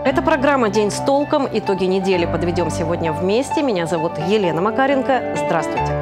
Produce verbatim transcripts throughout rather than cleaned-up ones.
Это программа «День с толком». Итоги недели подведем сегодня вместе. Меня зовут Елена Макаренко. Здравствуйте.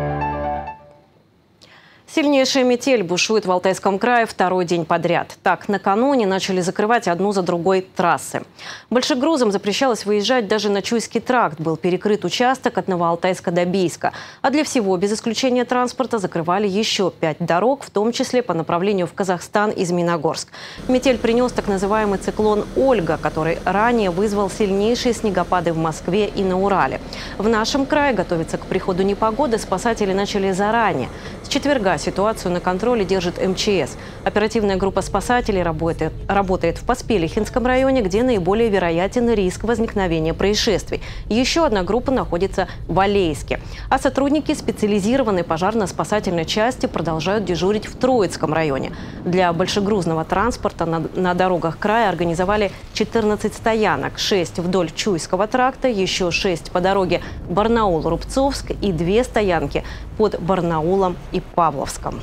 Сильнейшая метель бушует в Алтайском крае второй день подряд. Так, накануне начали закрывать одну за другой трассы. Большегрузам запрещалось выезжать даже на Чуйский тракт. Был перекрыт участок от Новоалтайска до Бийска. А для всего, без исключения транспорта, закрывали еще пять дорог, в том числе по направлению в Казахстан и Змеиногорск. Метель принес так называемый циклон «Ольга», который ранее вызвал сильнейшие снегопады в Москве и на Урале. В нашем крае готовиться к приходу непогоды спасатели начали заранее. С четверга ситуацию на контроле держит эм че эс. Оперативная группа спасателей работает, работает в Поспелихинском районе, где наиболее вероятен риск возникновения происшествий. Еще одна группа находится в Алейске. А сотрудники специализированной пожарно-спасательной части продолжают дежурить в Троицком районе. Для большегрузного транспорта на, на дорогах края организовали четырнадцать стоянок. шесть вдоль Чуйского тракта, еще шесть по дороге Барнаул-Рубцовск и две стоянки под Барнаулом и Павловском.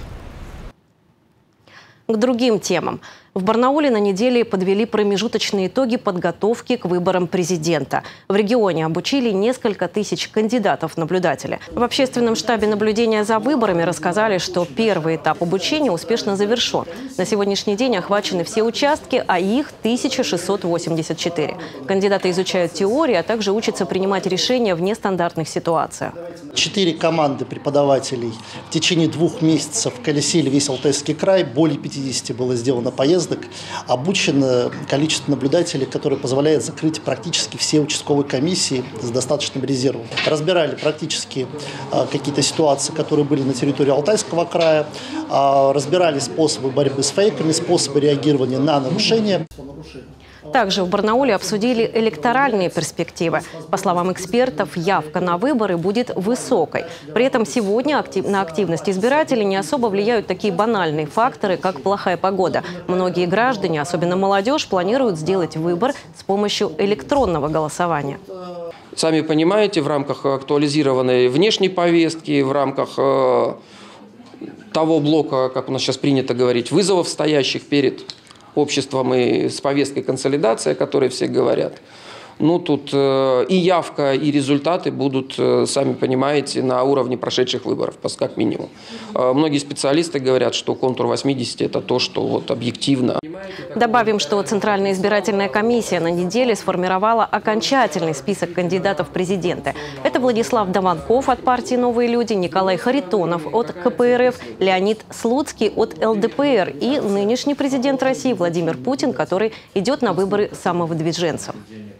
К другим темам. В Барнауле на неделе подвели промежуточные итоги подготовки к выборам президента. В регионе обучили несколько тысяч кандидатов в наблюдатели. В общественном штабе наблюдения за выборами рассказали, что первый этап обучения успешно завершен. На сегодняшний день охвачены все участки, а их тысяча шестьсот восемьдесят четыре. Кандидаты изучают теорию, а также учатся принимать решения в нестандартных ситуациях. Четыре команды преподавателей в течение двух месяцев колесили весь Алтайский край. Более пятидесяти было сделано поездок. Обучено количество наблюдателей, которое позволяет закрыть практически все участковые комиссии с достаточным резервом. Разбирали практически а, какие-то ситуации, которые были на территории Алтайского края. А, разбирали способы борьбы с фейками, способы реагирования на нарушения. Также в Барнауле обсудили электоральные перспективы. По словам экспертов, явка на выборы будет высокой. При этом сегодня актив... на активность избирателей не особо влияют такие банальные факторы, как плохая погода. Многие граждане, особенно молодежь, планируют сделать выбор с помощью электронного голосования. Сами понимаете, в рамках актуализированной внешней повестки, в рамках э, того блока, как у нас сейчас принято говорить, вызовов, стоящих перед обществом и с повесткой консолидации, о которой все говорят. Ну, тут э, и явка, и результаты будут, э, сами понимаете, на уровне прошедших выборов, как минимум. Э, многие специалисты говорят, что контур восьмидесяти – это то, что вот объективно. Добавим, что Центральная избирательная комиссия на неделе сформировала окончательный список кандидатов в президенты. Это Владислав Даванков от партии «Новые люди», Николай Харитонов от ка пэ эр эф, Леонид Слуцкий от эл дэ пэ эр и нынешний президент России Владимир Путин, который идет на выборы самовыдвиженцем.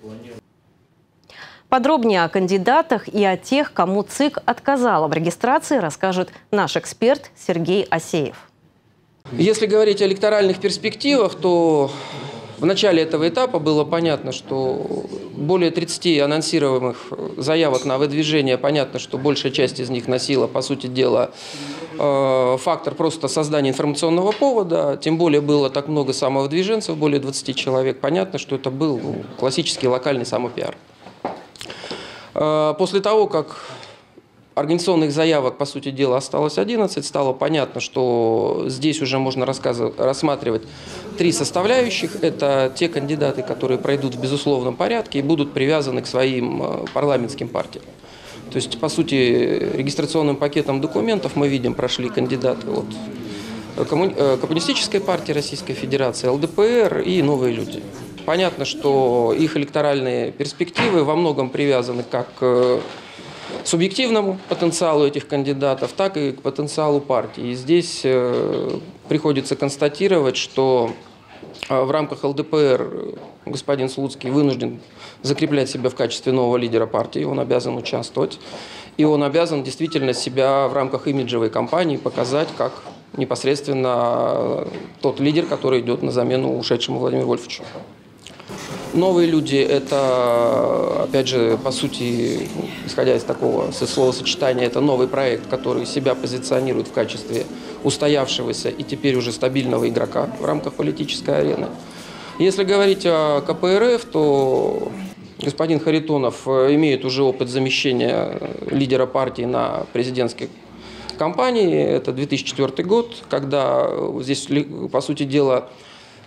Подробнее о кандидатах и о тех, кому ЦИК отказала в регистрации, расскажет наш эксперт Сергей Асеев. Если говорить о электоральных перспективах, то в начале этого этапа было понятно, что более тридцати анонсируемых заявок на выдвижение, понятно, что большая часть из них носила, по сути дела, фактор просто создания информационного повода. Тем более было так много самовыдвиженцев, более двадцати человек. Понятно, что это был ну, классический локальный самопиар. После того, как организационных заявок, по сути дела, осталось одиннадцать, стало понятно, что здесь уже можно рассматривать три составляющих. Это те кандидаты, которые пройдут в безусловном порядке и будут привязаны к своим парламентским партиям. То есть, по сути, регистрационным пакетом документов мы видим, прошли кандидаты от Коммунистической партии Российской Федерации, эл дэ пэ эр и «Новые люди». Понятно, что их электоральные перспективы во многом привязаны как к субъективному потенциалу этих кандидатов, так и к потенциалу партии. И здесь приходится констатировать, что в рамках эл дэ пэ эр господин Слуцкий вынужден закреплять себя в качестве нового лидера партии, он обязан участвовать. И он обязан действительно себя в рамках имиджевой кампании показать как непосредственно тот лидер, который идет на замену ушедшему Владимиру Вольфовичу. Новые люди – это, опять же, по сути, исходя из такого словосочетания, это новый проект, который себя позиционирует в качестве устоявшегося и теперь уже стабильного игрока в рамках политической арены. Если говорить о ка пэ эр эф, то господин Харитонов имеет уже опыт замещения лидера партии на президентской кампании. Это две тысячи четвёртый год, когда здесь, по сути дела,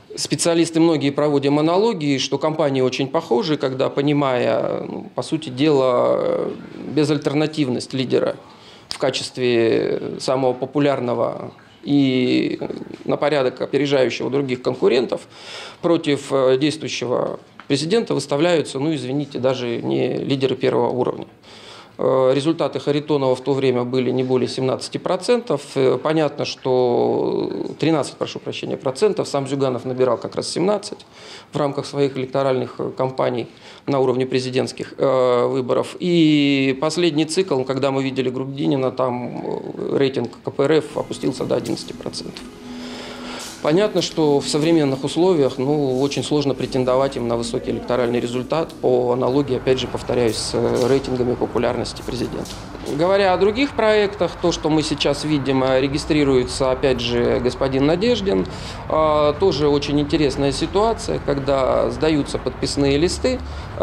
Специалисты многие проводят аналогии, что компании очень похожи, когда, понимая, ну, по сути дела, безальтернативность лидера в качестве самого популярного и на порядок опережающего других конкурентов, против действующего президента выставляются, ну извините, даже не лидеры первого уровня. Результаты Харитонова в то время были не более семнадцати процентов. Понятно, что тринадцать, прошу прощения, процентов. Сам Зюганов набирал как раз семнадцать в рамках своих электоральных кампаний на уровне президентских э, выборов. И последний цикл, когда мы видели Грудинина, там рейтинг ка пэ эр эф опустился до одиннадцати процентов. Понятно, что в современных условиях ну, очень сложно претендовать им на высокий электоральный результат по аналогии, опять же, повторяюсь, с рейтингами популярности президента. Говоря о других проектах, то, что мы сейчас видим, регистрируется, опять же, господин Надеждин. Тоже очень интересная ситуация, когда сдаются подписные листы.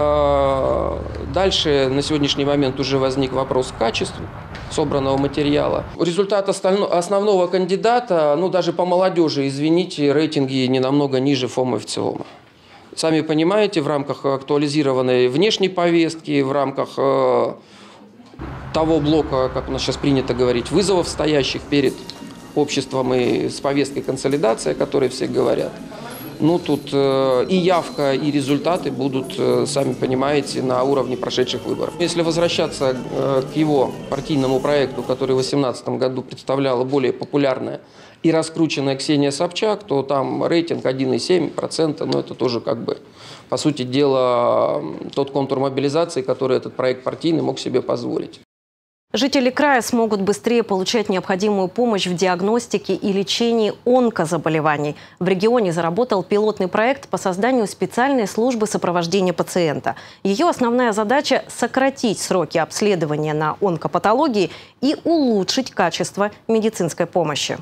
Дальше на сегодняшний момент уже возник вопрос к качеству собранного материала. Результат основного кандидата, ну даже по молодежи, извините, рейтинги не намного ниже ФОМа в ЦИОМа. Сами понимаете, в рамках актуализированной внешней повестки, в рамках э, того блока, как у нас сейчас принято говорить, вызовов, стоящих перед обществом и с повесткой консолидации, о которой все говорят. Ну, тут э, и явка, и результаты будут, э, сами понимаете, на уровне прошедших выборов. Если возвращаться э, к его партийному проекту, который в две тысячи восемнадцатом году представляла более популярная и раскрученная Ксения Собчак, то там рейтинг один и семь десятых процента, но это тоже как бы, по сути дела, тот контур мобилизации, который этот проект партийный мог себе позволить. Жители края смогут быстрее получать необходимую помощь в диагностике и лечении онкозаболеваний. В регионе заработал пилотный проект по созданию специальной службы сопровождения пациента. Ее основная задача – сократить сроки обследования на онкопатологии и улучшить качество медицинской помощи.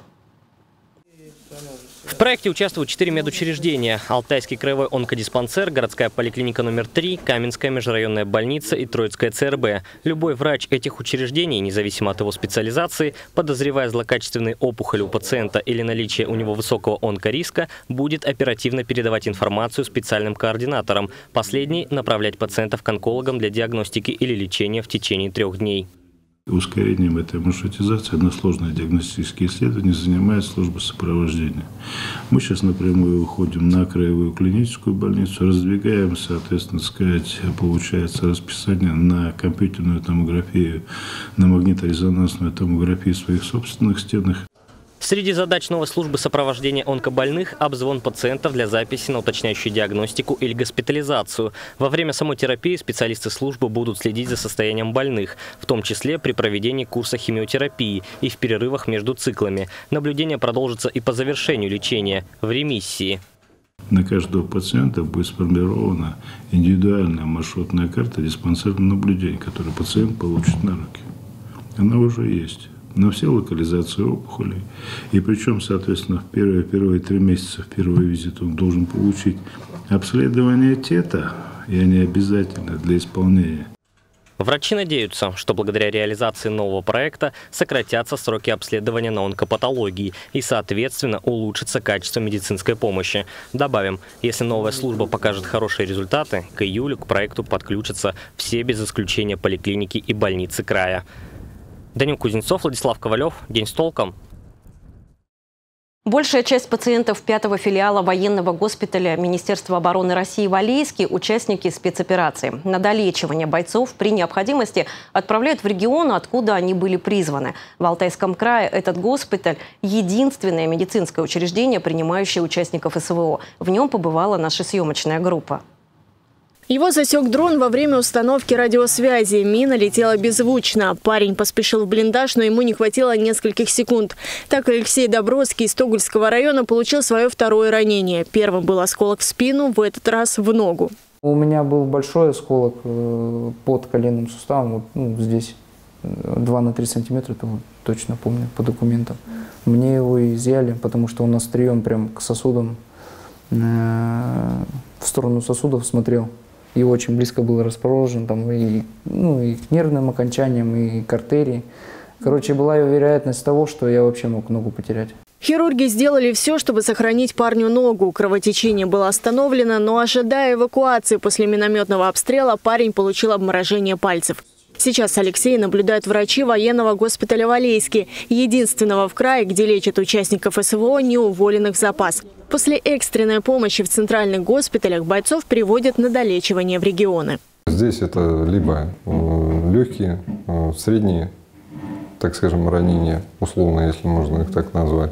В проекте участвуют четыре медучреждения: Алтайский краевой онкодиспансер, городская поликлиника номер три, Каменская межрайонная больница и Троицкая цэ эр бэ. Любой врач этих учреждений, независимо от его специализации, подозревая злокачественные опухоли у пациента или наличие у него высокого онкориска, будет оперативно передавать информацию специальным координаторам. Последний – направлять пациентов к онкологам для диагностики или лечения в течение трех дней. Ускорением этой маршрутизации на сложные диагностические исследования занимает служба сопровождения. Мы сейчас напрямую выходим на краевую клиническую больницу, раздвигаем, соответственно, сказать, получается расписание на компьютерную томографию, на магниторезонансную томографию в своих собственных стенах. Среди задач новой службы сопровождения онкобольных – обзвон пациентов для записи на уточняющую диагностику или госпитализацию. Во время самой терапии специалисты службы будут следить за состоянием больных, в том числе при проведении курса химиотерапии и в перерывах между циклами. Наблюдение продолжится и по завершению лечения в ремиссии. На каждого пациента будет сформирована индивидуальная маршрутная карта диспансерного наблюдения, которую пациент получит на руки. Она уже есть на все локализации опухолей. И причем, соответственно, в первые, первые три месяца, в первый визит он должен получить обследование тета, и они обязательны для исполнения. Врачи надеются, что благодаря реализации нового проекта сократятся сроки обследования на онкопатологии и, соответственно, улучшится качество медицинской помощи. Добавим, если новая служба покажет хорошие результаты, к июлю к проекту подключатся все без исключения поликлиники и больницы края. Данил Кузнецов, Владислав Ковалев. День с толком. Большая часть пациентов пятого филиала военного госпиталя Министерства обороны России в Алейске – участники спецоперации. На долечивание бойцов при необходимости отправляют в регион, откуда они были призваны. В Алтайском крае этот госпиталь – единственное медицинское учреждение, принимающее участников эс вэ о. В нем побывала наша съемочная группа. Его засек дрон во время установки радиосвязи. Мина летела беззвучно. Парень поспешил в блиндаж, но ему не хватило нескольких секунд. Так Алексей Добродский из Тогульского района получил свое второе ранение. Первым был осколок в спину, в этот раз в ногу. У меня был большой осколок под коленным суставом, вот, ну, здесь два на три сантиметра, это вот, точно помню по документам. Мне его изъяли, потому что он острием прям к сосудам, в сторону сосудов смотрел. И очень близко был расположен там и, ну, и к нервным окончаниям, и к артерии. Короче, была вероятность того, что я вообще мог ногу потерять. Хирурги сделали все, чтобы сохранить парню ногу. Кровотечение было остановлено, но, ожидая эвакуации после минометного обстрела, парень получил обморожение пальцев. Сейчас Алексея наблюдают врачи военного госпиталя Валейский, единственного в крае, где лечат участников СВО, не уволенных в запас. После экстренной помощи в центральных госпиталях бойцов переводят на долечивание в регионы. Здесь это либо легкие, средние, так скажем, ранения, условно, если можно их так назвать.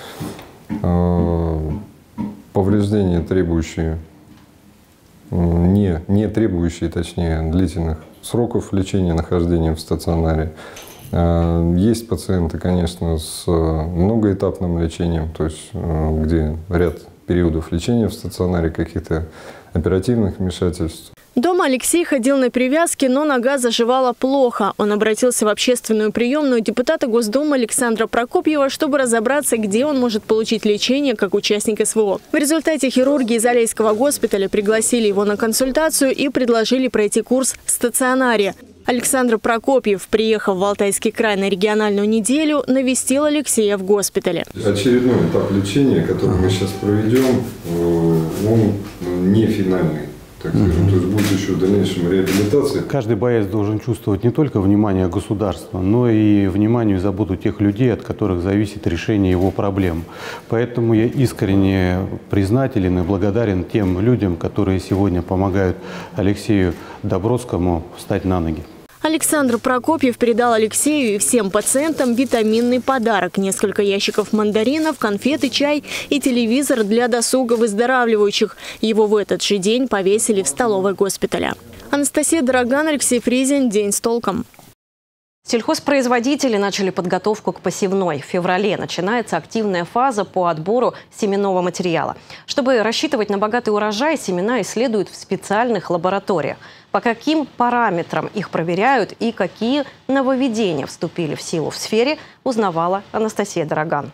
Повреждения, требующие, не, не требующие, точнее, длительных сроков лечения, нахождения в стационаре. Есть пациенты, конечно, с многоэтапным лечением, то есть где ряд периодов лечения в стационаре, каких-то оперативных вмешательств. Дома Алексей ходил на привязке, но нога заживала плохо. Он обратился в общественную приемную депутата Госдумы Александра Прокопьева, чтобы разобраться, где он может получить лечение как участник СВО. В результате хирурги из Алейского госпиталя пригласили его на консультацию и предложили пройти курс в стационаре. Александр Прокопьев, приехав в Алтайский край на региональную неделю, навестил Алексея в госпитале. Очередной этап лечения, который мы сейчас проведем, он не финальный. Так скажем, то есть будет еще в дальнейшем реабилитация. Каждый боец должен чувствовать не только внимание государства, но и внимание и заботу тех людей, от которых зависит решение его проблем. Поэтому я искренне признателен и благодарен тем людям, которые сегодня помогают Алексею Добродскому встать на ноги. Александр Прокопьев передал Алексею и всем пациентам витаминный подарок. Несколько ящиков мандаринов, конфеты, чай и телевизор для досуга выздоравливающих. Его в этот же день повесили в столовой госпиталя. Анастасия Дороган, Алексей Фризин. День с толком. Сельхозпроизводители начали подготовку к посевной. В феврале начинается активная фаза по отбору семенного материала. Чтобы рассчитывать на богатый урожай, семена исследуют в специальных лабораториях. По каким параметрам их проверяют и какие нововведения вступили в силу в сфере, узнавала Анастасия Дороган.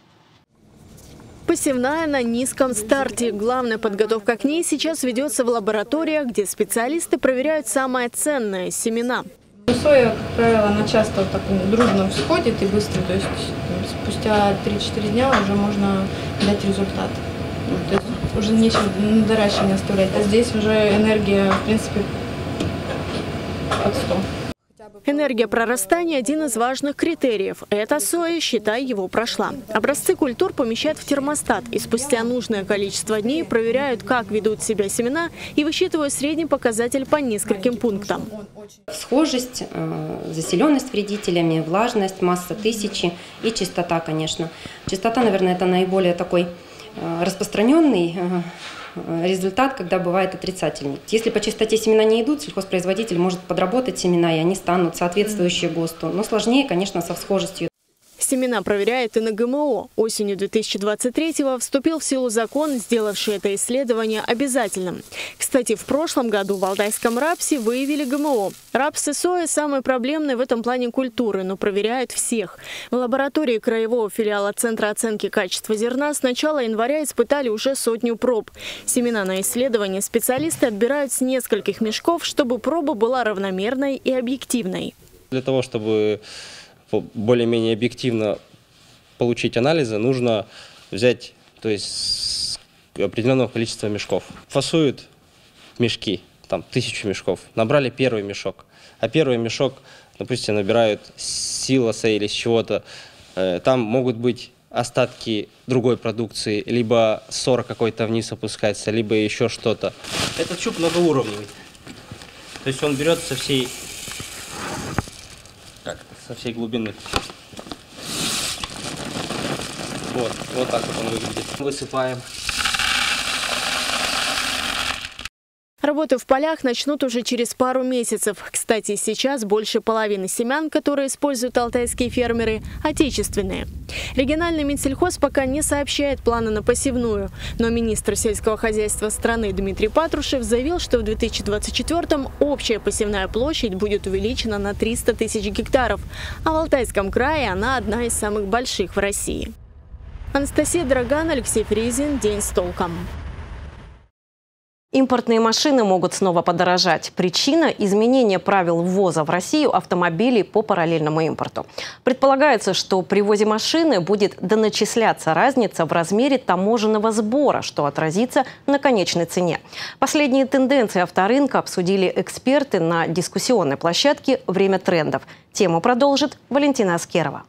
Посевная на низком старте. Главная подготовка к ней сейчас ведется в лабораториях, где специалисты проверяют самое ценное – семена. Соя, как правило, она часто так дружно всходит и быстро, то есть спустя три-четыре дня уже можно дать результат. То есть уже нечего на доращивание оставлять. А здесь уже энергия, в принципе, под сто. Энергия прорастания – один из важных критериев. Эта соя, считай, его прошла. Образцы культур помещают в термостат и спустя нужное количество дней проверяют, как ведут себя семена, и высчитывают средний показатель по нескольким пунктам. Схожесть, заселенность вредителями, влажность, масса тысячи и чистота, конечно. Чистота, наверное, это наиболее такой распространенный результат, когда бывает отрицательный. Если по чистоте семена не идут, сельхозпроизводитель может подработать семена, и они станут соответствующие ГОСТу. Но сложнее, конечно, со всхожестью. Семена проверяют и на ГМО. Осенью две тысячи двадцать третьего вступил в силу закон, сделавший это исследование обязательным. Кстати, в прошлом году в алтайском рапсе выявили ГМО. Рапс и соя – самые проблемные в этом плане культуры, но проверяют всех. В лаборатории краевого филиала Центра оценки качества зерна с начала января испытали уже сотню проб. Семена на исследование специалисты отбирают с нескольких мешков, чтобы проба была равномерной и объективной. Для того, чтобы более-менее объективно получить анализы, нужно взять, то есть, определенного количества мешков. Фасуют мешки, там тысячу мешков. Набрали первый мешок, а первый мешок, допустим, набирают с силоса или с чего-то. Там могут быть остатки другой продукции, либо ссор какой-то вниз опускается, либо еще что-то. Этот щуп многоуровневый. То есть он берет со всей... Как? Со всей глубины. Вот, вот так вот он выглядит. Высыпаем. Работы в полях начнут уже через пару месяцев. Кстати, сейчас больше половины семян, которые используют алтайские фермеры, отечественные. Региональный Минсельхоз пока не сообщает планы на посевную. Но министр сельского хозяйства страны Дмитрий Патрушев заявил, что в две тысячи двадцать четвёртом общая посевная площадь будет увеличена на триста тысяч гектаров. А в Алтайском крае она одна из самых больших в России. Анастасия Дороган, Алексей Фризин. День с толком. Импортные машины могут снова подорожать. Причина – изменение правил ввоза в Россию автомобилей по параллельному импорту. Предполагается, что при ввозе машины будет доначисляться разница в размере таможенного сбора, что отразится на конечной цене. Последние тенденции авторынка обсудили эксперты на дискуссионной площадке «Время трендов». Тему продолжит Валентина Аскерова.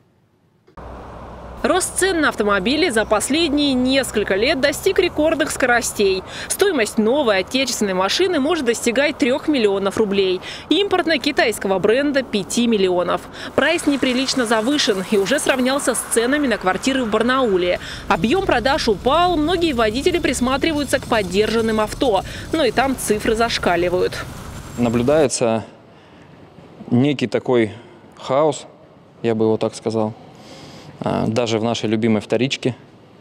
Рост цен на автомобили за последние несколько лет достиг рекордных скоростей. Стоимость новой отечественной машины может достигать трёх миллионов рублей. Импортной китайского бренда – пяти миллионов. Прайс неприлично завышен и уже сравнялся с ценами на квартиры в Барнауле. Объем продаж упал, многие водители присматриваются к поддержанным авто. Но и там цифры зашкаливают. Наблюдается некий такой хаос, я бы его так сказал. Даже в нашей любимой вторичке,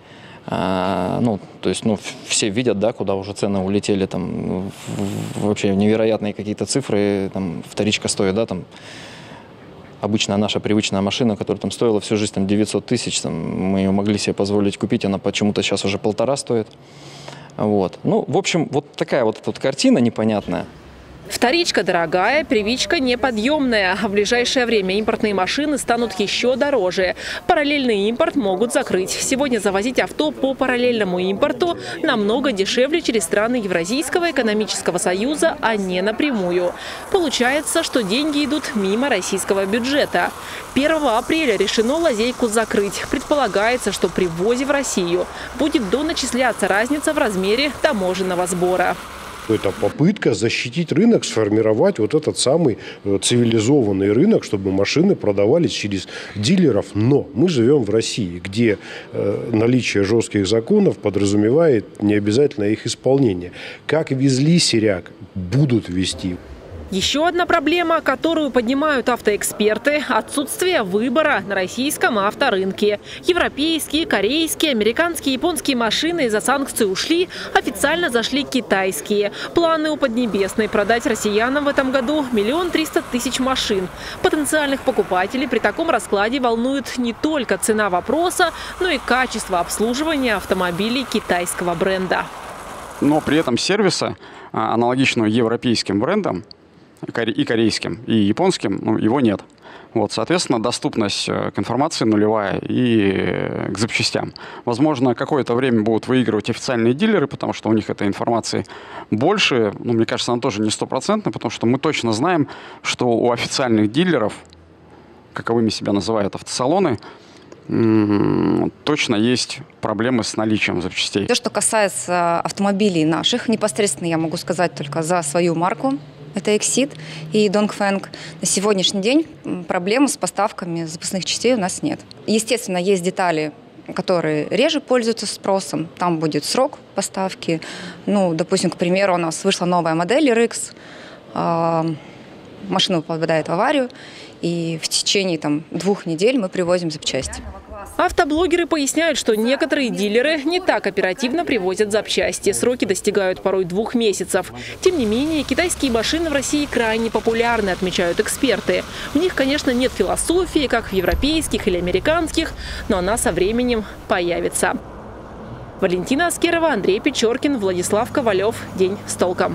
ну, то есть, ну, все видят, да, куда уже цены улетели, там, вообще невероятные какие-то цифры, там, вторичка стоит, да, там, обычная наша привычная машина, которая там стоила всю жизнь, там, девятьсот тысяч, там, мы ее могли себе позволить купить, она почему-то сейчас уже полтора стоит, вот. Ну, в общем, вот такая вот эта вот картина непонятная. Вторичка дорогая, первичка неподъемная. А в ближайшее время импортные машины станут еще дороже. Параллельный импорт могут закрыть. Сегодня завозить авто по параллельному импорту намного дешевле через страны Евразийского экономического союза, а не напрямую. Получается, что деньги идут мимо российского бюджета. первого апреля решено лазейку закрыть. Предполагается, что при ввозе в Россию будет доначисляться разница в размере таможенного сбора. Это попытка защитить рынок, сформировать вот этот самый цивилизованный рынок, чтобы машины продавались через дилеров. Но мы живем в России, где наличие жестких законов подразумевает необязательно их исполнение. Как везли сиряк, будут везти. Еще одна проблема, которую поднимают автоэксперты – отсутствие выбора на российском авторынке. Европейские, корейские, американские, японские машины из-за санкций ушли, официально зашли китайские. Планы у Поднебесной – продать россиянам в этом году миллион триста тысяч машин. Потенциальных покупателей при таком раскладе волнует не только цена вопроса, но и качество обслуживания автомобилей китайского бренда. Но при этом сервиса, аналогичного европейским брендам, и корейским, и японским, ну, его нет. Вот, соответственно, доступность к информации нулевая и к запчастям. Возможно, какое-то время будут выигрывать официальные дилеры, потому что у них этой информации больше. Ну, мне кажется, она тоже не стопроцентная, потому что мы точно знаем, что у официальных дилеров, каковыми себя называют автосалоны, точно есть проблемы с наличием запчастей. То, что касается автомобилей наших, непосредственно я могу сказать только за свою марку. Это Exit и Dongfeng. На сегодняшний день проблем с поставками запасных частей у нас нет. Естественно, есть детали, которые реже пользуются спросом. Там будет срок поставки. Ну, допустим, к примеру, у нас вышла новая модель эр икс. Машина попадает в аварию. И в течение там, двух недель мы привозим запчасти. Автоблогеры поясняют, что некоторые дилеры не так оперативно привозят запчасти. Сроки достигают порой двух месяцев. Тем не менее, китайские машины в России крайне популярны, отмечают эксперты. В них, конечно, нет философии, как в европейских или американских, но она со временем появится. Валентина Аскерова, Андрей Печоркин, Владислав Ковалев. День с толком.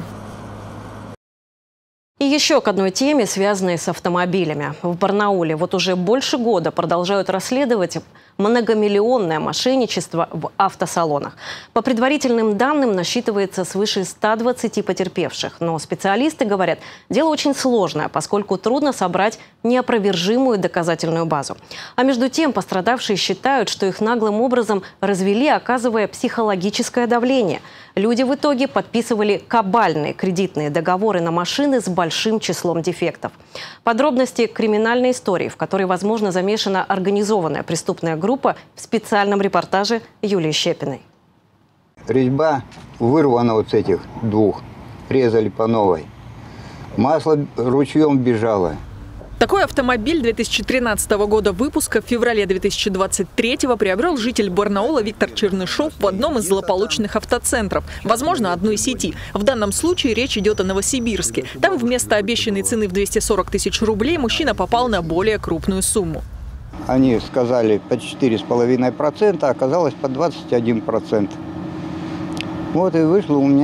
И еще к одной теме, связанной с автомобилями. В Барнауле вот уже больше года продолжают расследовать многомиллионное мошенничество в автосалонах. По предварительным данным насчитывается свыше ста двадцати потерпевших. Но специалисты говорят, дело очень сложное, поскольку трудно собрать неопровержимую доказательную базу. А между тем пострадавшие считают, что их наглым образом развели, оказывая психологическое давление. Люди в итоге подписывали кабальные кредитные договоры на машины с большим числом дефектов. Подробности криминальной истории, в которой, возможно, замешана организованная преступная группа, в специальном репортаже Юлии Щепиной. Резьба вырвана вот с этих двух, резали по новой. Масло ручьем бежало. Такой автомобиль две тысячи тринадцатого года выпуска в феврале две тысячи двадцать третьего приобрел житель Барнаула Виктор Чернышов в одном из злополучных автоцентров, возможно, одной сети. В данном случае речь идет о Новосибирске. Там вместо обещанной цены в двести сорок тысяч рублей мужчина попал на более крупную сумму. Они сказали по четыре с половиной процента, а оказалось по двадцать один процент. Вот и вышло у меня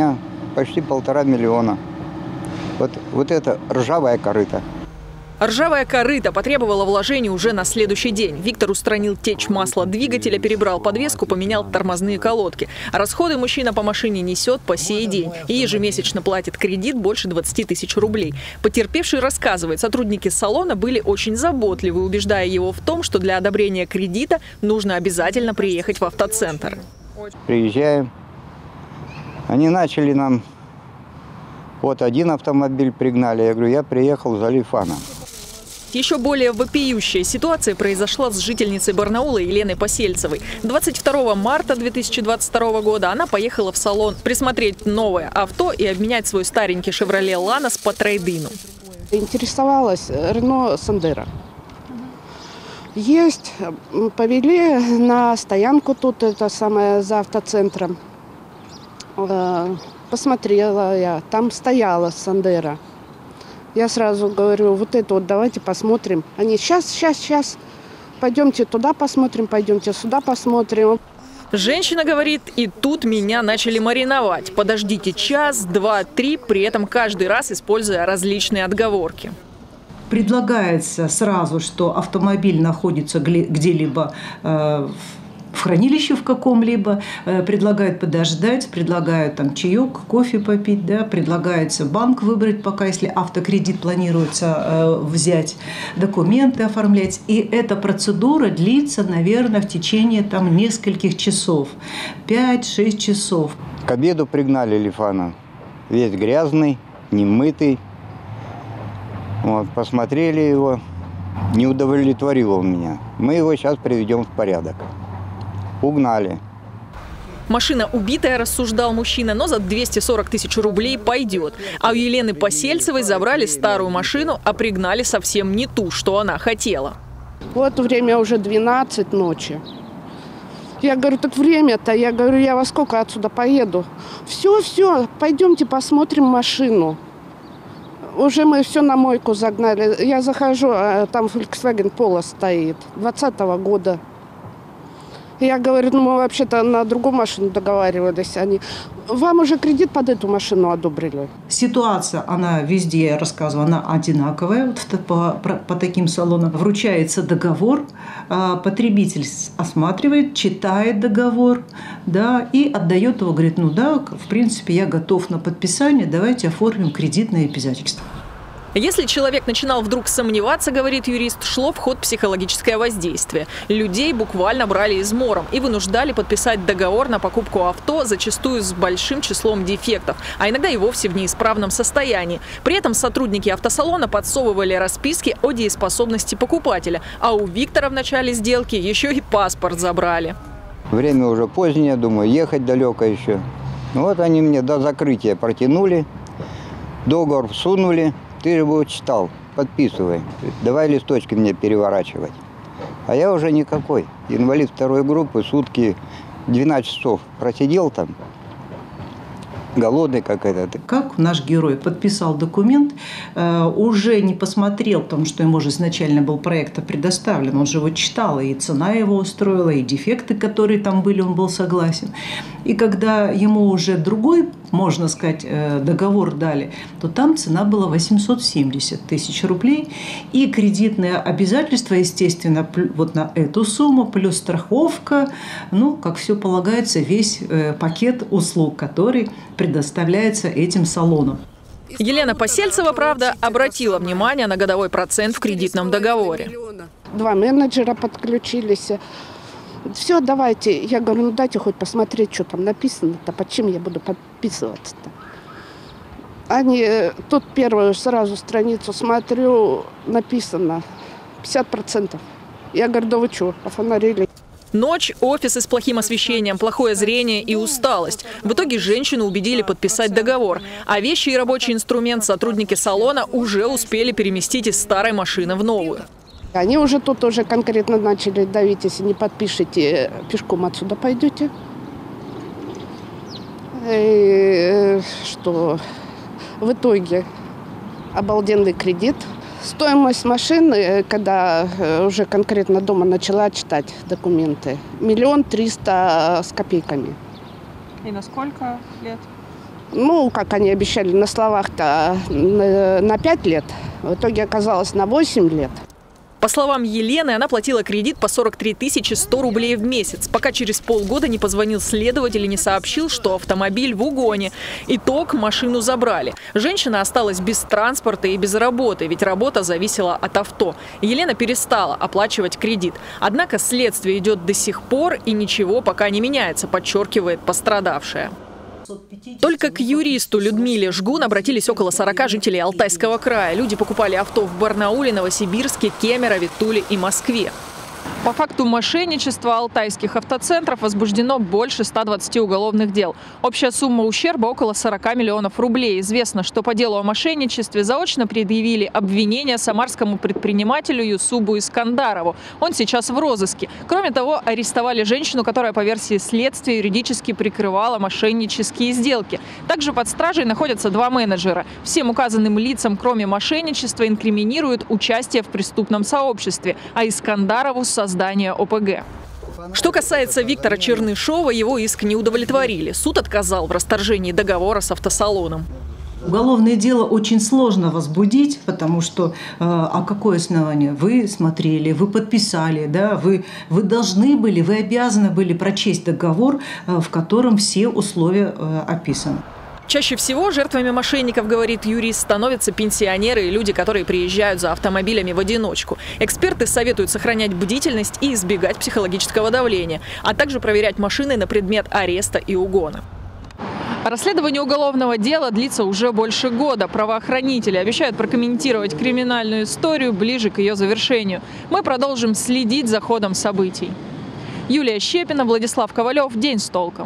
почти полтора миллиона. Вот, вот это ржавая корыта. Ржавая корыта потребовала вложений уже на следующий день. Виктор устранил течь масла двигателя, перебрал подвеску, поменял тормозные колодки. Расходы мужчина по машине несет по сей день и ежемесячно платит кредит больше двадцати тысяч рублей. Потерпевший рассказывает, сотрудники салона были очень заботливы, убеждая его в том, что для одобрения кредита нужно обязательно приехать в автоцентр. Приезжаем. Они начали нам... Вот один автомобиль пригнали. Я говорю, я приехал за Лифаном. Еще более вопиющая ситуация произошла с жительницей Барнаула Еленой Посельцевой. двадцать второго марта две тысячи двадцать второго года она поехала в салон присмотреть новое авто и обменять свой старенький «Шевроле Ланос» по трейд-ину. Интересовалась Рено Сандеро. Есть, повели на стоянку тут, это самое, за автоцентром. Посмотрела я, там стояла Сандеро. Я сразу говорю, вот это вот давайте посмотрим. Они, сейчас, сейчас, сейчас, пойдемте туда посмотрим, пойдемте сюда посмотрим. Женщина говорит, и тут меня начали мариновать. Подождите час, два, три, при этом каждый раз используя различные отговорки. Предлагается сразу, что автомобиль находится где-либо э, в хранилище в каком-либо, э, предлагают подождать, предлагают там чаек, кофе попить, да, предлагается банк выбрать пока, если автокредит планируется э, взять, документы оформлять. И эта процедура длится, наверное, в течение там нескольких часов, пять-шесть часов. К обеду пригнали Лифана, весь грязный, немытый. Вот, посмотрели его, не удовлетворил он меня. Мы его сейчас приведем в порядок. Угнали. Машина убитая, рассуждал мужчина, но за двести сорок тысяч рублей пойдет. А у Елены Посельцевой забрали старую машину, а пригнали совсем не ту, что она хотела. Вот время уже двенадцать ночи. Я говорю, так время-то, я говорю, я во сколько отсюда поеду? Все, все, пойдемте посмотрим машину. Уже мы все на мойку загнали. Я захожу, а там Volkswagen Polo стоит, двадцатого года. Я говорю, ну мы вообще-то на другую машину договаривались. Они, вам уже кредит под эту машину одобрили. Ситуация, она везде, я рассказывала, она одинаковая. Вот по, по, по таким салонам вручается договор, потребитель осматривает, читает договор, да, и отдает его, говорит, ну да, в принципе, я готов на подписание, давайте оформим кредитные обязательства. Если человек начинал вдруг сомневаться, говорит юрист, шло в ход психологическое воздействие. Людей буквально брали измором и вынуждали подписать договор на покупку авто, зачастую с большим числом дефектов, а иногда и вовсе в неисправном состоянии. При этом сотрудники автосалона подсовывали расписки о дееспособности покупателя, а у Виктора в начале сделки еще и паспорт забрали. Время уже позднее, думаю, ехать далеко еще. Вот они мне до закрытия протянули, договор всунули. Ты же его читал, подписывай. Давай листочки мне переворачивать. А я уже никакой. Инвалид второй группы, сутки двенадцать часов просидел там. Голодный как этот. Как наш герой подписал документ, э, уже не посмотрел, потому что ему же изначально был проект предоставлен, он же его читал, и цена его устроила, и дефекты, которые там были, он был согласен. И когда ему уже другой, можно сказать, э, договор дали, то там цена была восемьсот семьдесят тысяч рублей, и кредитные обязательства, естественно, вот на эту сумму, плюс страховка, ну, как все полагается, весь э, пакет услуг, который предоставляется этим салоном. Елена Посельцева, правда, обратила внимание на годовой процент в кредитном договоре. Два менеджера подключились. Все, давайте. Я говорю, ну дайте хоть посмотреть, что там написано-то, под чем я буду подписываться-то. Они, тут первую сразу страницу смотрю, написано пятьдесят процентов. Я говорю, да вы что, офонарили? Ночь, офисы с плохим освещением, плохое зрение и усталость. В итоге женщину убедили подписать договор. А вещи и рабочий инструмент сотрудники салона уже успели переместить из старой машины в новую. Они уже тут уже конкретно начали давить, если не подпишете, пешком отсюда пойдете. И что в итоге обалденный кредит. Стоимость машины, когда уже конкретно дома начала читать документы, миллион триста с копейками. И на сколько лет? Ну, как они обещали на словах-то, на пять лет. В итоге оказалось на восемь лет. По словам Елены, она платила кредит по сорок три тысячи сто рублей в месяц, пока через полгода не позвонил следователь и не сообщил, что автомобиль в угоне. Итог – машину забрали. Женщина осталась без транспорта и без работы, ведь работа зависела от авто. Елена перестала оплачивать кредит. Однако следствие идет до сих пор и ничего пока не меняется, подчеркивает пострадавшая. Только к юристу Людмиле Жгун обратились около сорока жителей Алтайского края. Люди покупали авто в Барнауле, Новосибирске, Кемерове, Туле и Москве. По факту мошенничества алтайских автоцентров возбуждено больше ста двадцати уголовных дел. Общая сумма ущерба около сорока миллионов рублей. Известно, что по делу о мошенничестве заочно предъявили обвинения самарскому предпринимателю Юсубу Искандарову. Он сейчас в розыске. Кроме того, арестовали женщину, которая по версии следствия юридически прикрывала мошеннические сделки. Также под стражей находятся два менеджера. Всем указанным лицам, кроме мошенничества, инкриминируют участие в преступном сообществе, а Искандарову – создание О П Г. Что касается Виктора Чернышова, его иск не удовлетворили. Суд отказал в расторжении договора с автосалоном. Уголовное дело очень сложно возбудить, потому что э, а какое основание? Вы смотрели, вы подписали, да, вы, вы должны были, вы обязаны были прочесть договор, э, в котором все условия э, описаны. Чаще всего жертвами мошенников, говорит юрист, становятся пенсионеры и люди, которые приезжают за автомобилями в одиночку. Эксперты советуют сохранять бдительность и избегать психологического давления, а также проверять машины на предмет ареста и угона. Расследование уголовного дела длится уже больше года. Правоохранители обещают прокомментировать криминальную историю ближе к ее завершению. Мы продолжим следить за ходом событий. Юлия Щепина, Владислав Ковалев. День с толком.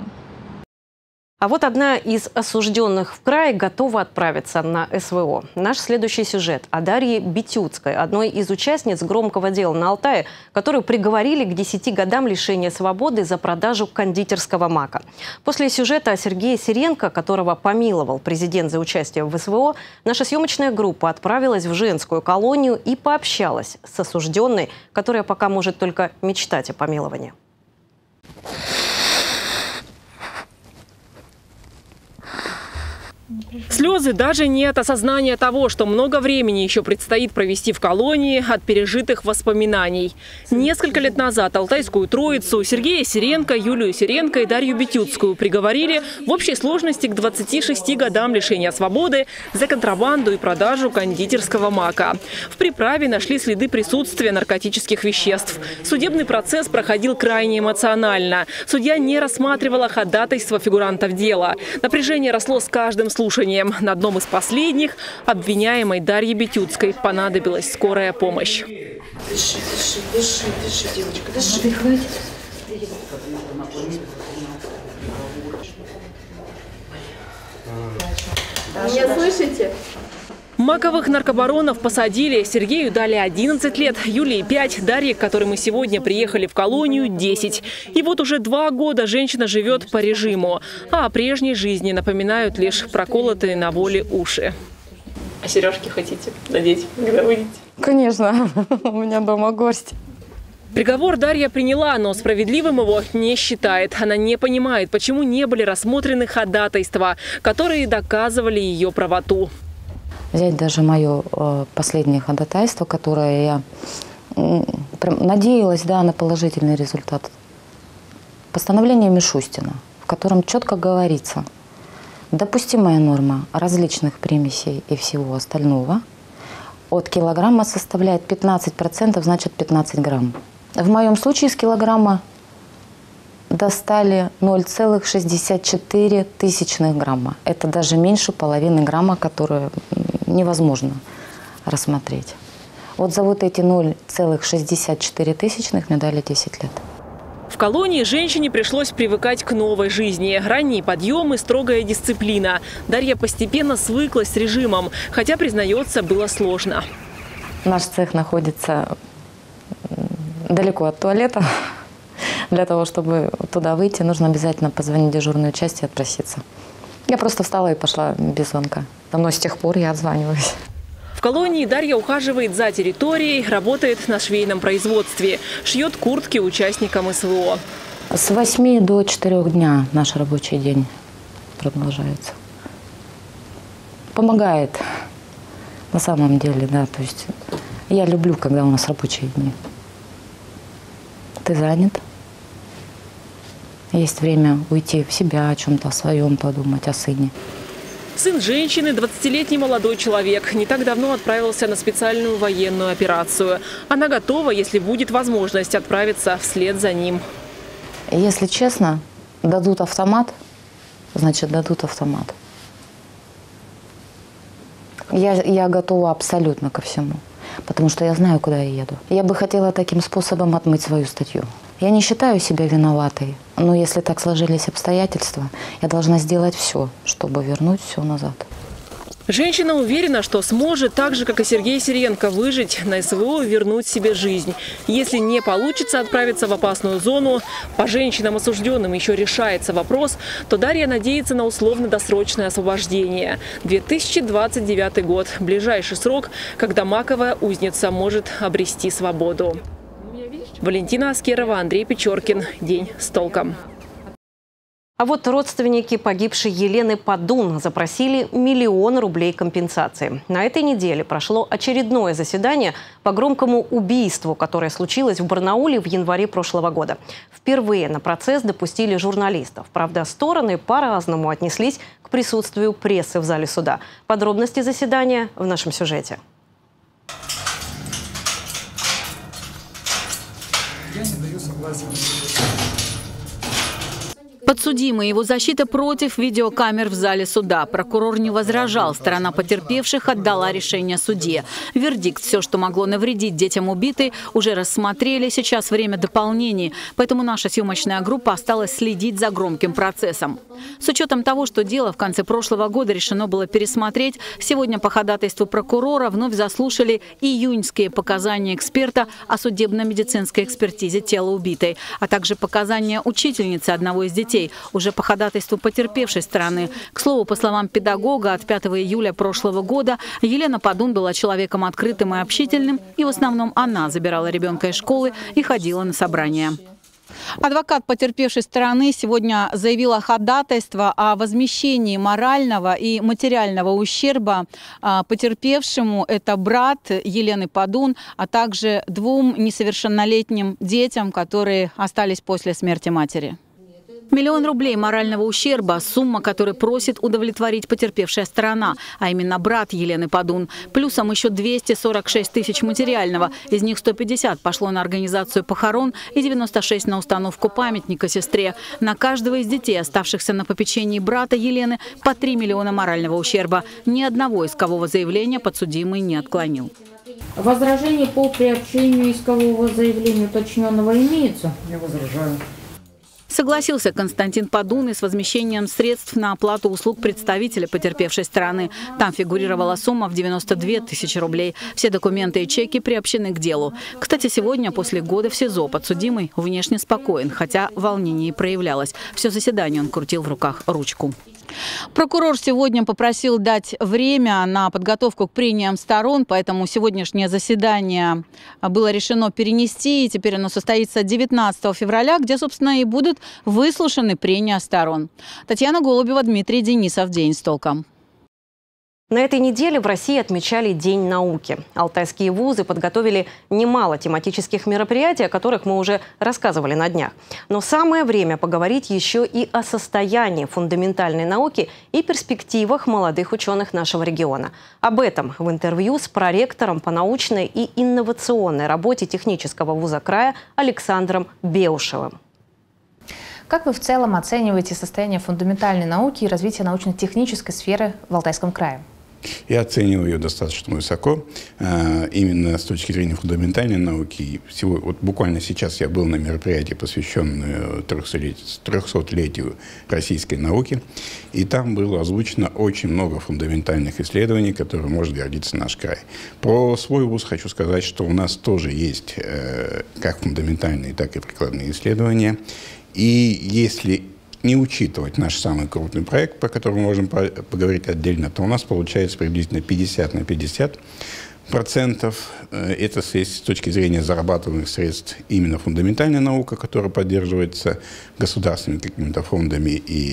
А вот одна из осужденных в крае готова отправиться на С В О. Наш следующий сюжет о Дарье Битюцкой, одной из участниц громкого дела на Алтае, которую приговорили к десяти годам лишения свободы за продажу кондитерского мака. После сюжета о Сергее Сиренко, которого помиловал президент за участие в С В О, наша съемочная группа отправилась в женскую колонию и пообщалась с осужденной, которая пока может только мечтать о помиловании. Слезы даже не от осознания того, что много времени еще предстоит провести в колонии, от пережитых воспоминаний. Несколько лет назад Алтайскую троицу Сергея Сиренко, Юлию Сиренко и Дарью Битюцкую приговорили в общей сложности к двадцати шести годам лишения свободы за контрабанду и продажу кондитерского мака. В приправе нашли следы присутствия наркотических веществ. Судебный процесс проходил крайне эмоционально. Судья не рассматривала ходатайство фигурантов дела. Напряжение росло с каждым слушанием. На одном из последних обвиняемой Дарье Битюцкой понадобилась скорая помощь. Дыши, дыши, дыши, дыши, девочка, дыши. Хватит. Меня слышите? Маковых наркобаронов посадили. Сергею дали одиннадцать лет, Юлии пять, Дарье, к которой мы сегодня приехали в колонию, десять. И вот уже два года женщина живет по режиму. А о прежней жизни напоминают лишь проколотые на воле уши. А сережки хотите надеть, когда выйдете? Конечно, у меня дома гость. Приговор Дарья приняла, но справедливым его не считает. Она не понимает, почему не были рассмотрены ходатайства, которые доказывали ее правоту. Взять даже мое э, последнее ходатайство, которое я э, надеялась, да, на положительный результат. Постановление Мишустина, в котором четко говорится, допустимая норма различных примесей и всего остального от килограмма составляет пятнадцать процентов, значит пятнадцать грамм. В моем случае с килограмма достали ноль целых шестьдесят четыре тысячных грамма. Это даже меньше половины грамма, которую невозможно рассмотреть. Вот за вот эти ноль целых шестьдесят четыре тысячных мне дали десять лет. В колонии женщине пришлось привыкать к новой жизни. Ранние подъемы, строгая дисциплина. Дарья постепенно свыклась с режимом, хотя, признается, было сложно. Наш цех находится далеко от туалета. Для того, чтобы туда выйти, нужно обязательно позвонить в дежурную часть и отпроситься. Я просто встала и пошла без звонка. Давно с тех пор я отзваниваюсь. В колонии Дарья ухаживает за территорией, работает на швейном производстве, шьет куртки участникам С В О. С восьми до четырёх дня наш рабочий день продолжается. помогает. На самом деле, да. То есть я люблю, когда у нас рабочие дни. Ты занят. Есть время уйти в себя, о чем-то о своем подумать, о сыне. Сын женщины, двадцатилетний молодой человек, не так давно отправился на специальную военную операцию. Она готова, если будет возможность, отправиться вслед за ним. Если честно, дадут автомат, значит, дадут автомат. Я, я готова абсолютно ко всему, потому что я знаю, куда я еду. Я бы хотела таким способом отмыть свою статью. Я не считаю себя виноватой, но если так сложились обстоятельства, я должна сделать все, чтобы вернуть все назад. Женщина уверена, что сможет, так же, как и Сергей Сиренко, выжить на СВО и вернуть себе жизнь. Если не получится отправиться в опасную зону, по женщинам осужденным еще решается вопрос, то Дарья надеется на условно-досрочное освобождение. две тысячи двадцать девятый год – ближайший срок, когда маковая узница может обрести свободу. Валентина Аскерова, Андрей Печоркин. День с толком. А вот родственники погибшей Елены Падун запросили миллион рублей компенсации. На этой неделе прошло очередное заседание по громкому убийству, которое случилось в Барнауле в январе прошлого года. Впервые на процесс допустили журналистов. Правда, стороны по-разному отнеслись к присутствию прессы в зале суда. Подробности заседания в нашем сюжете. Я не даю согласия. Подсудимый и его защита против видеокамер в зале суда. Прокурор не возражал. Сторона потерпевших отдала решение судье. Вердикт: все, что могло навредить детям убитой, уже рассмотрели. Сейчас время дополнений. Поэтому наша съемочная группа осталась следить за громким процессом. С учетом того, что дело в конце прошлого года решено было пересмотреть, сегодня по ходатайству прокурора вновь заслушали июньские показания эксперта о судебно-медицинской экспертизе тела убитой, а также показания учительницы одного из детей, уже по ходатайству потерпевшей стороны. К слову, по словам педагога, от пятого июля прошлого года Елена Падун была человеком открытым и общительным, и в основном она забирала ребенка из школы и ходила на собрания. Адвокат потерпевшей стороны сегодня заявила ходатайство о возмещении морального и материального ущерба потерпевшему. Это брат Елены Падун, а также двум несовершеннолетним детям, которые остались после смерти матери. Миллион рублей морального ущерба – сумма, которую просит удовлетворить потерпевшая сторона, а именно брат Елены Падун. Плюсом еще двести сорок шесть тысяч материального. Из них сто пятьдесят пошло на организацию похорон и девяносто шесть на установку памятника сестре. На каждого из детей, оставшихся на попечении брата Елены, по три миллиона морального ущерба. Ни одного искового заявления подсудимый не отклонил. Возражение по приобщению искового заявления уточненного имеется? Я возражаю. Согласился Константин Падун и с возмещением средств на оплату услуг представителя потерпевшей стороны. Там фигурировала сумма в девяносто две тысячи рублей. Все документы и чеки приобщены к делу. Кстати, сегодня, после года в СИЗО, подсудимый внешне спокоен, хотя волнение и проявлялось. Все заседание он крутил в руках ручку. Прокурор сегодня попросил дать время на подготовку к прениям сторон, поэтому сегодняшнее заседание было решено перенести, и теперь оно состоится девятнадцатого февраля, где, собственно, и будут выслушаны прения сторон. Татьяна Голубева, Дмитрий Денисов. День с толком. На этой неделе в России отмечали День науки. Алтайские вузы подготовили немало тематических мероприятий, о которых мы уже рассказывали на днях. Но самое время поговорить еще и о состоянии фундаментальной науки и перспективах молодых ученых нашего региона. Об этом в интервью с проректором по научной и инновационной работе технического вуза края Александром Беушевым. Как вы в целом оцениваете состояние фундаментальной науки и развития научно-технической сферы в Алтайском крае? Я оцениваю ее достаточно высоко, именно с точки зрения фундаментальной науки. Всего, вот буквально сейчас я был на мероприятии, посвященном трехсотлетию российской науки, и там было озвучено очень много фундаментальных исследований, которыми может гордиться наш край. Про свой вуз хочу сказать, что у нас тоже есть как фундаментальные, так и прикладные исследования. И если не учитывать наш самый крупный проект, по которому можем поговорить отдельно, то у нас получается приблизительно пятьдесят на пятьдесят процентов. Это с точки зрения зарабатываемых средств именно фундаментальная наука, которая поддерживается государственными какими-то фондами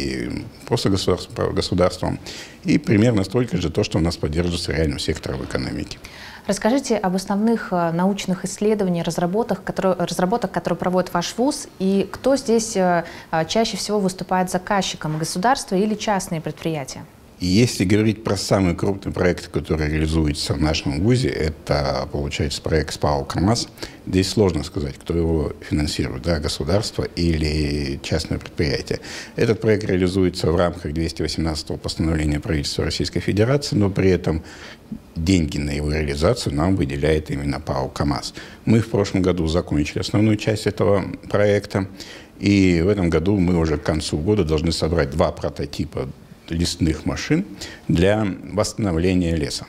и просто государством. И примерно столько же то, что у нас поддерживается реальным сектором экономики. Расскажите об основных научных исследованиях, разработках, которые, разработок, которые проводит ваш вуз, и кто здесь чаще всего выступает заказчиком, государство или частные предприятия? Если говорить про самый крупный проект, который реализуется в нашем вузе, это, получается, проект СПАО «КамАЗ». Здесь сложно сказать, кто его финансирует, да, государство или частное предприятие. Этот проект реализуется в рамках двухсот восемнадцатого постановления правительства Российской Федерации, но при этом деньги на его реализацию нам выделяет именно ПАО «КамАЗ». Мы в прошлом году закончили основную часть этого проекта, и в этом году мы уже к концу года должны собрать два прототипа лесных машин для восстановления леса.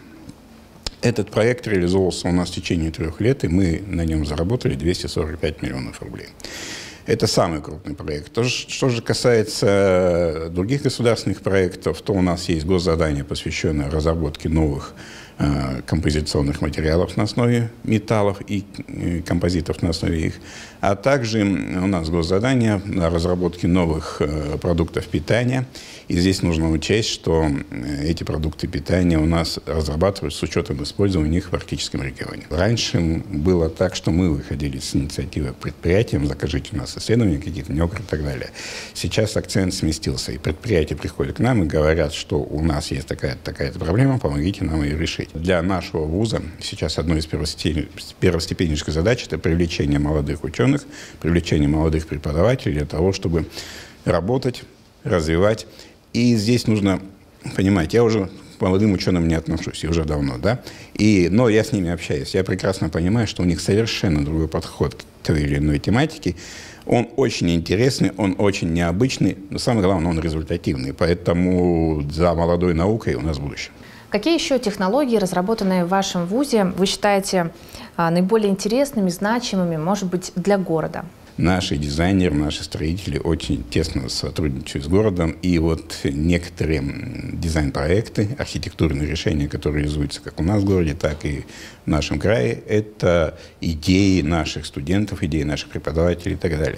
Этот проект реализовывался у нас в течение трех лет, и мы на нем заработали двести сорок пять миллионов рублей. Это самый крупный проект. То, что же касается других государственных проектов, то у нас есть госзадание, посвященное разработке новых э, композиционных материалов на основе металлов и э, композитов на основе их. А также у нас госзадание на разработке новых э, продуктов питания. И здесь нужно учесть, что эти продукты питания у нас разрабатываются с учетом использования их в арктическом регионе. Раньше было так, что мы выходили с инициативой к предприятиям, закажите у нас исследования какие-то, неокр и так далее. Сейчас акцент сместился, и предприятия приходят к нам и говорят, что у нас есть такая-то такая-то проблема, помогите нам ее решить. Для нашего вуза сейчас одной из первостепеннейших задач – это привлечение молодых ученых, привлечение молодых преподавателей для того, чтобы работать, развивать. И здесь нужно понимать, я уже к молодым ученым не отношусь, и уже давно, да, и, но я с ними общаюсь. Я прекрасно понимаю, что у них совершенно другой подход к той или иной тематике. Он очень интересный, он очень необычный, но самое главное, он результативный. Поэтому за молодой наукой у нас будущее. Какие еще технологии, разработанные в вашем вузе, вы считаете наиболее интересными, значимыми, может быть, для города? Наши дизайнеры, наши строители очень тесно сотрудничают с городом. И вот некоторые дизайн-проекты, архитектурные решения, которые реализуются как у нас в городе, так и в нашем крае, это идеи наших студентов, идеи наших преподавателей и так далее.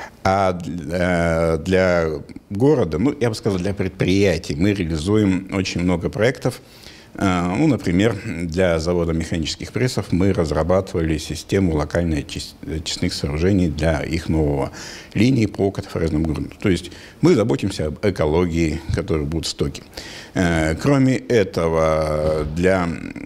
А для, для города, ну, я бы сказал, для предприятий мы реализуем очень много проектов. Ну, например, для завода механических прессов мы разрабатывали систему локальных очистных сооружений для их нового линии по катафорезному грунту. То есть мы заботимся об экологии, которые будут стоки. Кроме этого, для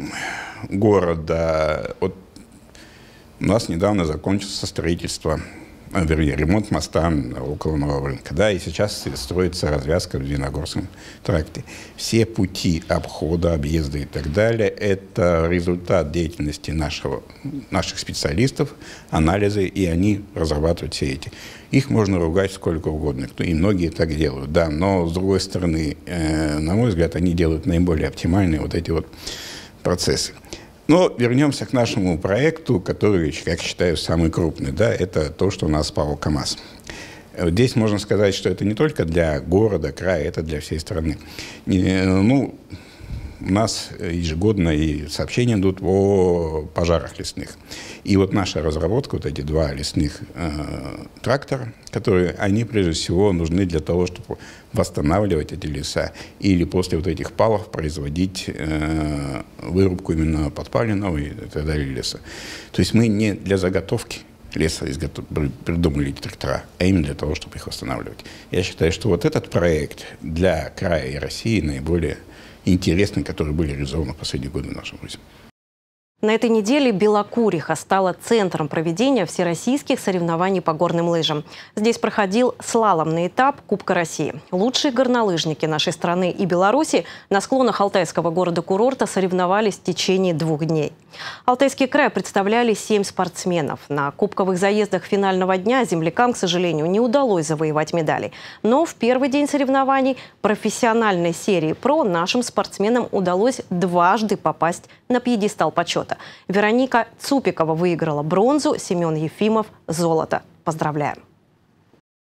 города вот, у нас недавно закончилось строительство, вернее, ремонт моста около Нового рынка. Да, и сейчас строится развязка в Двиногорском тракте. Все пути обхода, объезда и так далее – это результат деятельности нашего, наших специалистов, анализы, и они разрабатывают все эти. Их можно ругать сколько угодно, и многие так делают, да, но с другой стороны, э, на мой взгляд, они делают наиболее оптимальные вот эти вот процессы. Но вернемся к нашему проекту, который, как считаю, самый крупный. Да, это то, что у нас ПАО «КамАЗ». Здесь можно сказать, что это не только для города, края, это для всей страны. Ну, у нас ежегодно и сообщения идут о пожарах лесных. И вот наша разработка, вот эти два лесных э, трактора, которые, они прежде всего нужны для того, чтобы восстанавливать эти леса или после вот этих палов производить э, вырубку именно подпаленного и так далее леса. То есть мы не для заготовки леса придумали эти трактора, а именно для того, чтобы их восстанавливать. Я считаю, что вот этот проект для края и России наиболее интересные, которые были реализованы в последние годы в нашем вузе. На этой неделе Белокуриха стала центром проведения всероссийских соревнований по горным лыжам. Здесь проходил слаломный этап Кубка России. Лучшие горнолыжники нашей страны и Беларуси на склонах алтайского города-курорта соревновались в течение двух дней. Алтайский край представляли семь спортсменов. На кубковых заездах финального дня землякам, к сожалению, не удалось завоевать медали. Но в первый день соревнований профессиональной серии «Про» нашим спортсменам удалось дважды попасть на пьедестал почета. Вероника Цупикова выиграла бронзу, Семен Ефимов – золото. Поздравляем!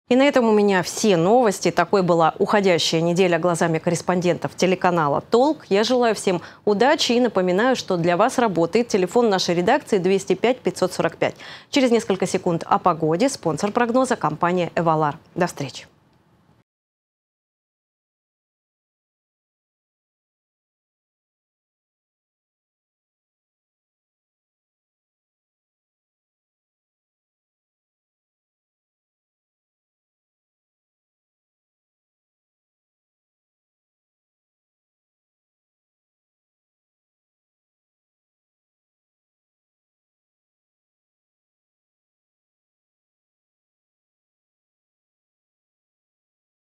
И на этом у меня все новости. Такой была уходящая неделя глазами корреспондентов телеканала «Толк». Я желаю всем удачи и напоминаю, что для вас работает телефон нашей редакции двести пять пятьсот сорок пять. Через несколько секунд о погоде. Спонсор прогноза – компания «Эвалар». До встречи.